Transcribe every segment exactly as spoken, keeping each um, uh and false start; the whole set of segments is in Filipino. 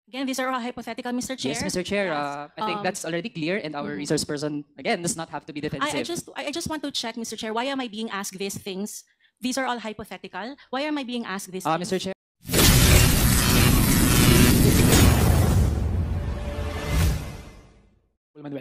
Again, these are all hypothetical, Mister Chair. Yes, Mister Chair. Yes. Uh, I think Um, that's already clear, and our mhm. resource person again does not have to be defensive. I, I just I I just want to check, Mister Chair, why am I being asked these things? These are all hypothetical. Why am I being asked these Uh, things? Mister Chair. Manuel.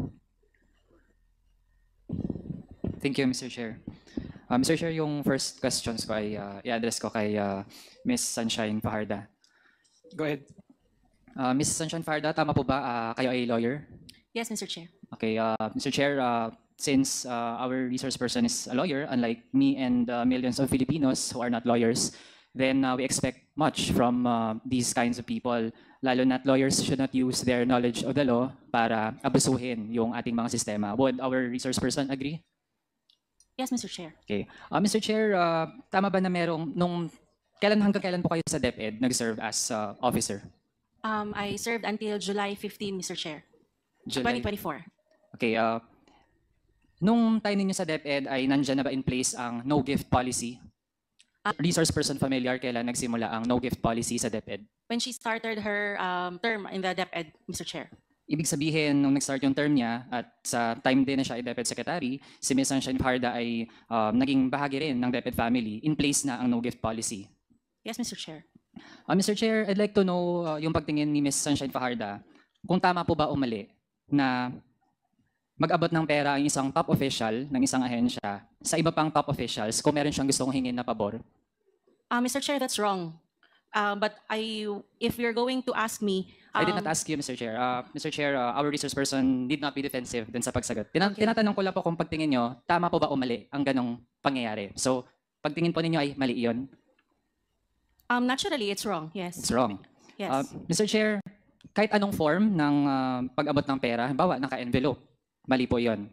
Thank you, Mister Chair. Uh, Mister Chair, yung first questions ko ay uh, i-address ko kay uh, Miss Sunshine Fajarda. Go ahead. Uh, Miss Sunshine Fajarda, tama po ba uh, kayo ay lawyer? Yes, Mister Chair. Okay, uh, Mister Chair, uh, since uh, our resource person is a lawyer, unlike me and uh, millions of Filipinos who are not lawyers, then uh, we expect much from uh, these kinds of people. Lalo na't lawyers should not use their knowledge of the law para abusuhin yung ating mga sistema. Would our resource person agree? Yes, Mister Chair. Okay. Uh, Mister Chair, uh, tama ba na merong, nung, kailan hanggang kailan po kayo sa DepEd nag-serve as uh, officer? Um, I served until July fifteenth, Mister Chair. July? twenty twenty-four. Okay. Uh, nung time ninyo sa DepEd ay nandyan na ba in place ang no-gift policy? Resource person familiar, kailan nagsimula ang no-gift policy sa DepEd? When she started her um, term in the DepEd, Mister Chair. Ibig sabihin, nung nag-start yung term niya at sa time din na siya ay DepEd Secretary, si Miz Sunshine Fajarda ay um, naging bahagi rin ng DepEd family. In place na ang no-gift policy. Yes, Mister Chair. Uh, Mister Chair, I'd like to know uh, yung pagtingin ni Miz Sunshine Fajarda, kung tama po ba o mali na mag-abot ng pera ang isang top official ng isang ahensya sa iba pang top officials kung meron siyang gustong hingin na pabor? Uh, Mister Chair, that's wrong. Uh, but I, if you're going to ask me, I did um, not ask you, Mister Chair. Uh, Mister Chair, uh, our resource person did not be defensive dun sa pagsagot. Tina- Okay. Tinatanong ko lang po kung pagtingin nyo, tama po ba o mali ang ganong pangyayari? So, pagtingin po ninyo ay mali iyon? um, naturally, it's wrong. Yes. It's wrong. Yes. Uh, Mister Chair, kahit anong form ng uh, pag-abot ng pera, halimbawa, naka-envelope, mali po iyon.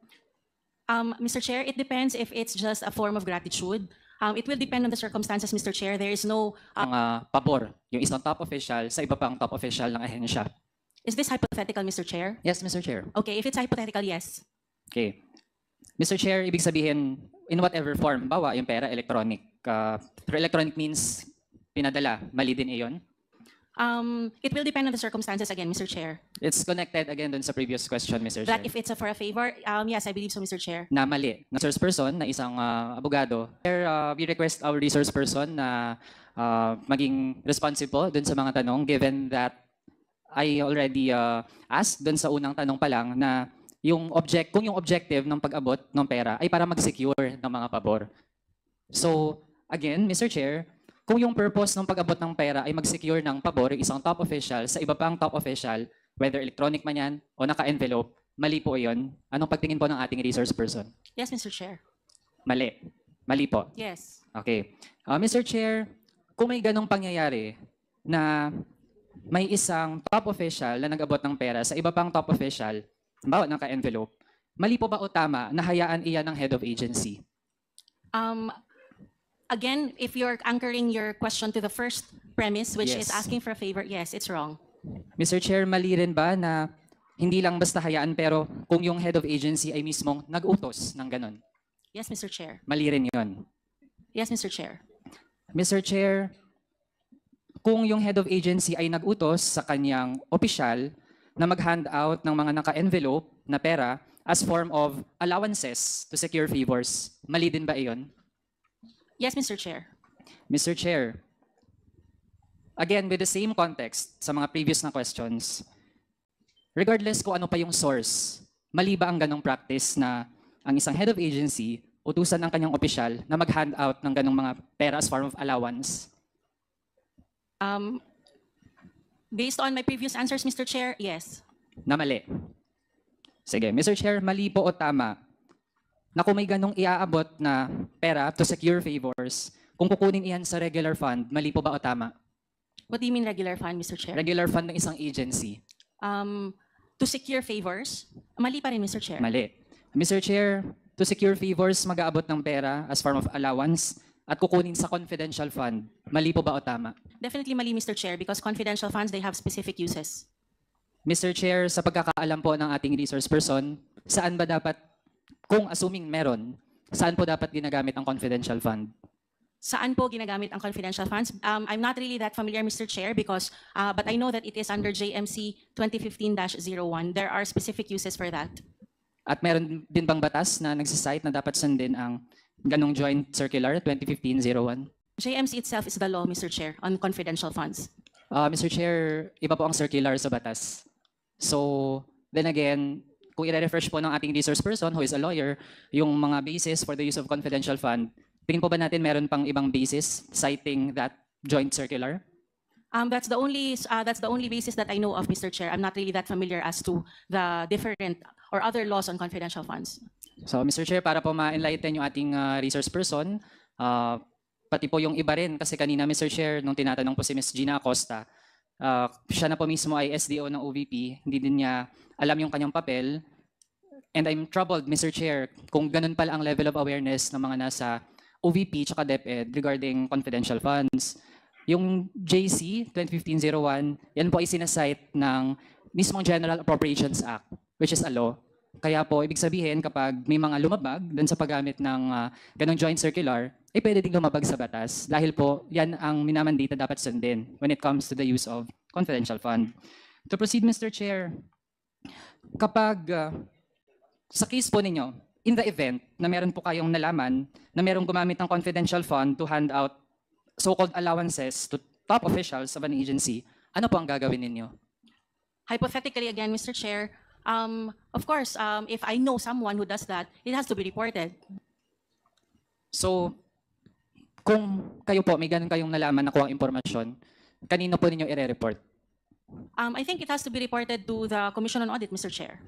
Um, Mister Chair, it depends if it's just a form of gratitude. Um, it will depend on the circumstances, Mister Chair. There is no. Uh, Ang uh, pabor, yung isang top official sa iba pang top official ng ahensya. is this hypothetical, Mister Chair? Yes, Mister Chair. Okay, if it's hypothetical, yes. Okay. Mister Chair, ibig sabihin, in whatever form, bawa yung pera, electronic. Uh, through electronic means, pinadala, mali din iyon. Um, it will depend on the circumstances again, Mister Chair. It's connected again dun sa previous question, Mister That Chair. if it's a for a favor, um, yes, I believe so, Mister Chair. Na mali. Na resource person, na isang uh, abogado. Here, uh, we request our resource person na uh, maging responsible dun sa mga tanong, given that I already uh, asked dun sa unang tanong pa lang na yung object, kung yung objective ng pag-abot ng pera ay para mag-secure ng mga pabor. So, again, Mister Chair, kung yung purpose ng pag-abot ng pera ay mag-secure ng pabor isang top official sa iba pang top official, whether electronic man yan o naka-envelope, mali po iyon. Anong pagtingin po ng ating resource person? Yes, Mister Chair. Mali. Mali po. Yes. Okay. Uh, Mister Chair, kung may ganong pangyayari na may isang top official na nag-abot ng pera sa iba pang top official, halimbawa naka-envelope, mali po ba o tama na hayaan iyan ng head of agency? Um, again, if you're anchoring your question to the first premise, which is Yes. asking for a favor, yes, it's wrong. Mister Chair, mali rin ba na hindi lang basta hayaan pero kung yung head of agency ay mismong nag-utos ng ganon? Yes, Mister Chair. Mali rin yun. Yes, Mister Chair. Mister Chair, kung yung head of agency ay nag-utos sa kanyang opisyal na mag-hand out ng mga naka-envelope na pera as form of allowances to secure favors, mali din ba iyon? Yes, Mister Chair. Mister Chair, again, with the same context sa mga previous na questions, regardless kung ano pa yung source, mali ba ang ganong practice na ang isang head of agency utusan ng kanyang opisyal na mag-hand out ng ganong mga pera as form of allowance? Um, based on my previous answers, Mister Chair, yes. Na mali. Sige, Mister Chair, mali po o tama na kung may ganong iaabot na pera to secure favors, kung kukunin iyan sa regular fund, mali po ba o tama? What do you mean regular fund, Mister Chair? Regular fund ng isang agency. Um, to secure favors, mali pa rin, Mister Chair. Mali. Mister Chair, to secure favors, mag-aabot ng pera as form of allowance at kukunin sa confidential fund. Mali po ba o tama? Definitely mali, Mister Chair, because confidential funds, they have specific uses. Mister Chair, sa pagkakaalam po ng ating resource person, saan ba dapat, kung assuming meron, saan po dapat ginagamit ang confidential fund? Saan po ginagamit ang confidential funds? Um, I'm not really that familiar, Mister Chair, because, uh, but I know that it is under J M C twenty fifteen dash zero one. There are specific uses for that. At meron din bang batas na nagsisite na dapat sundin ang ganong joint circular twenty fifteen oh one? J M C itself is the law, Mister Chair, on confidential funds. Uh, Mister Chair, iba po ang circular sa batas. So, then again, kung i-refresh po ng ating resource person who is a lawyer, yung mga basis for the use of confidential fund, tingin po ba natin meron pang ibang basis citing that joint circular? Um, that's the only uh, that's the only basis that I know of, Mister Chair. I'm not really that familiar as to the different or other laws on confidential funds. So, Mister Chair, para po ma-enlighten yung ating uh, resource person, uh, pati po yung iba rin, kasi kanina, Mister Chair, nung tinatanong po si Miz Gina Acosta, uh, siya na po mismo ay S D O ng O V P, hindi din niya alam yung kanyang papel. And I'm troubled, Mister Chair, kung ganun pala ang level of awareness ng mga nasa O V P tsaka DepEd regarding confidential funds. Yung J C twenty fifteen oh one, yan po ay sinasite ng mismong General Appropriations Act, which is a law. Kaya po, ibig sabihin, kapag may mga lumabag dun sa paggamit ng uh, ganong joint circular, ay pwede ding lumabag sa batas. Dahil po, yan ang minamandita dapat sundin when it comes to the use of confidential fund. To proceed, Mister Chair, kapag uh, sa case po ninyo, in the event na meron po kayong nalaman na merong gumamit ng confidential fund to hand out so-called allowances to top officials of an agency, ano po ang gagawin ninyo? Hypothetically, again, Mister Chair, um, of course, um, if I know someone who does that, it has to be reported. So, kung kayo po, may ganun kayong nalaman na kuwang impormasyon, kanino po ninyo i-report? Um, I think it has to be reported to the Commission on Audit, Mister Chair.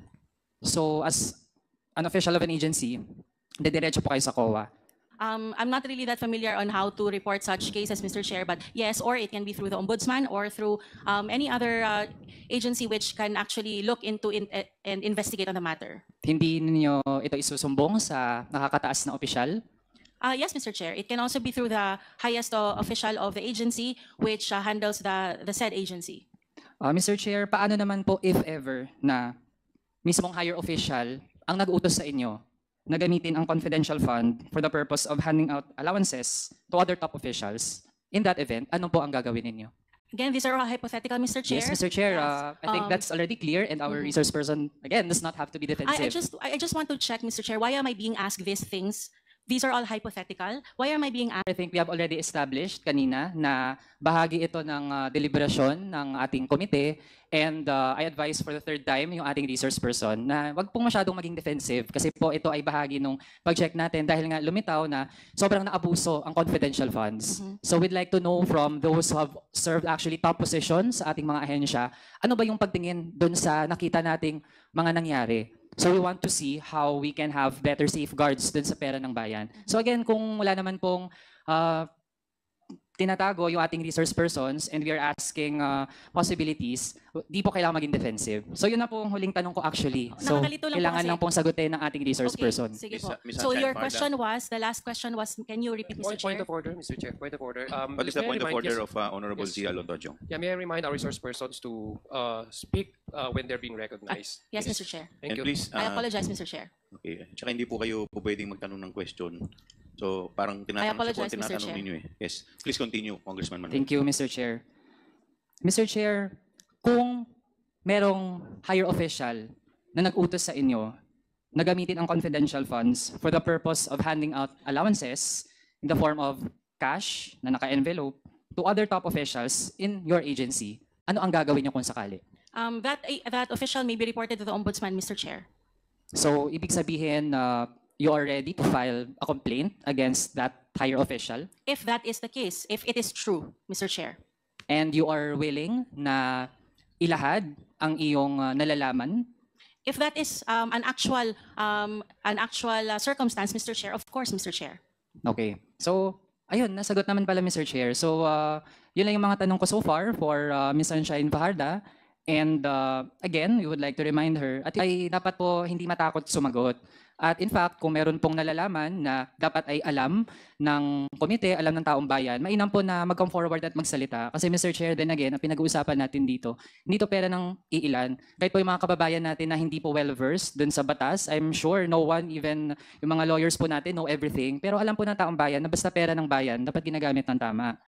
So, as an official of an agency, dediretso po kayo sa C O A. Um, I'm not really that familiar on how to report such cases, Mister Chair, but yes, or it can be through the Ombudsman or through um, any other uh, agency which can actually look into in, uh, and investigate on the matter. Hindi ninyo ito isusumbong sa nakakataas na opisyal? Uh, yes, Mister Chair. It can also be through the highest uh, official of the agency which uh, handles the, the said agency. Uh, Mister Chair, paano naman po if ever na mismong higher official ang nag-utos sa inyo na gamitin ang confidential fund for the purpose of handing out allowances to other top officials? In that event, ano po ang gagawin ninyo? Again, these are all hypothetical, Mister Chair. Yes, Mister Chair, Yes. uh, I think Um, that's already clear and our mhm. resource person, again, does not have to be defensive. I, I just I I just want to check, Mister Chair, why am I being asked these things? These are all hypothetical. Why am I being asked? I think we have already established kanina na bahagi ito ng uh, deliberasyon ng ating komite, and uh, I advise for the third time yung ating resource person na wag pong masyadong maging defensive kasi po ito ay bahagi ng pag-check natin dahil nga lumitaw na sobrang naabuso ang confidential funds. Mhm. So we'd like to know from those who have served actually top positions sa ating mga ahensya, ano ba yung pagtingin doon sa nakita nating mga nangyari? So we want to see how we can have better safeguards dun sa pera ng bayan. So again, kung wala naman pong uh, tinatago yung ating resource persons and we are asking uh, possibilities, di po kailangan maging defensive. So yun na po ang huling tanong ko actually. So Nakakalito lang po kailangan kasi- lang pong sagutin ng ating resource Okay, person. sige Miss- po. Miss So Sunshine your Marda. question was, the last question was, can you repeat, Mister Point, point Chair? of order, Mister Chair. Point of order. Um, What is the may I point of remind- order yes, of uh, Honorable Yes. Zia Londoño? Yeah, may I remind our resource persons to uh, speak uh, when they're being recognized? Yes, Please. Mister Chair. Thank And you. please, I uh, apologize, Mister Chair. okay. Tsaka hindi po kayo po pwedeng magtanong ng question. So parang tinatanong siya po apologize, ang Mister tinatanong Chair. ninyo eh. Yes. Please continue, Congressman Manuel. Thank you, Mister Chair. Mister Chair, kung merong higher official na nag-utos sa inyo na gamitin ang confidential funds for the purpose of handing out allowances in the form of cash na naka-envelope to other top officials in your agency, ano ang gagawin niyo kung sakali? Um, that that official may be reported to the Ombudsman, Mister Chair. So, ibig sabihin na you are ready to file a complaint against that higher official If that is the case, if it is true, Mister Chair. and you are willing na ilahad ang iyong uh, nalalaman. If that is um, an actual um, an actual uh, circumstance, Mister Chair, of course, Mister Chair. Okay. So, ayun, nasagot naman pala, Mister Chair. So, uh, yun lang yung mga tanong ko so far for uh, Miz Sunshine Fajarda. And uh, again, we would like to remind her at ay dapat po hindi matakot sumagot. At in fact, kung meron pong nalalaman na dapat ay alam ng komite, alam ng taong bayan, mainam po na mag-come forward at magsalita. Kasi Mister Chair, then again, ang pinag-uusapan natin dito, hindi to pera ng iilan. Kahit po yung mga kababayan natin na hindi po well-versed dun sa batas, I'm sure no one, even yung mga lawyers po natin, know everything. Pero alam po ng taong bayan na basta pera ng bayan, dapat ginagamit ng tama.